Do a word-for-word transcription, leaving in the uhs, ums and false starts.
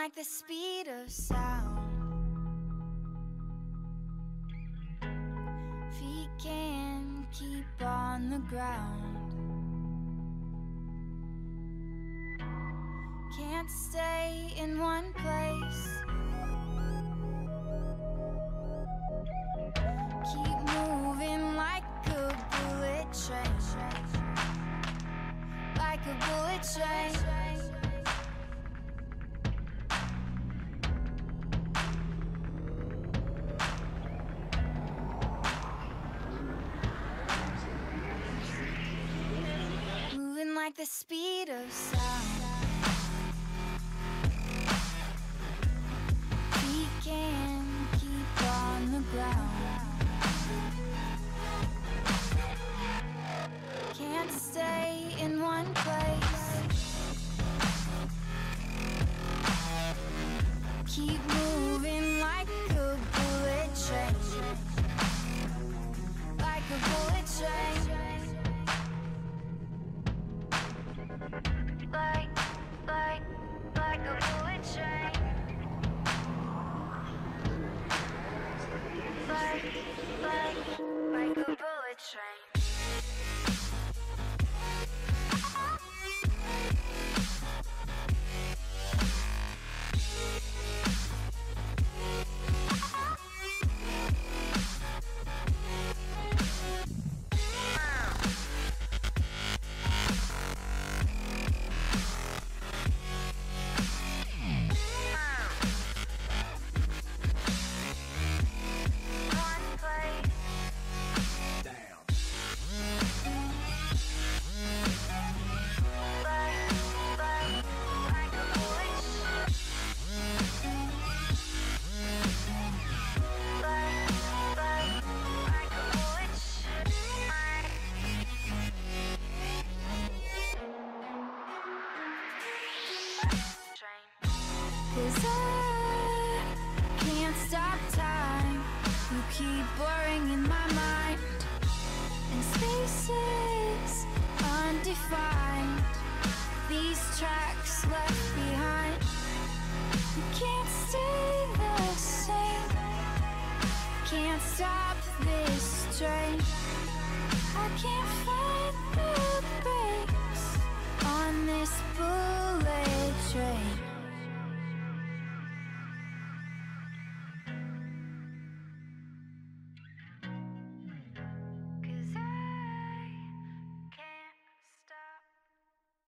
like the speed of sound. Feet can't keep on the ground. Can't stay in one place. Keep moving like a bullet train. Like a bullet train. Moving like the speed of sound. We can keep on the ground. Can't stay in one place. Keep moving like a bullet train. Like a bullet train. Like, like, like a bullet train. Like, like, like a bullet train. Cause I can't stop time. You keep blurring in my mind. And spaces undefined. These tracks left behind. You can't stay the same. Can't stop this train. I can't find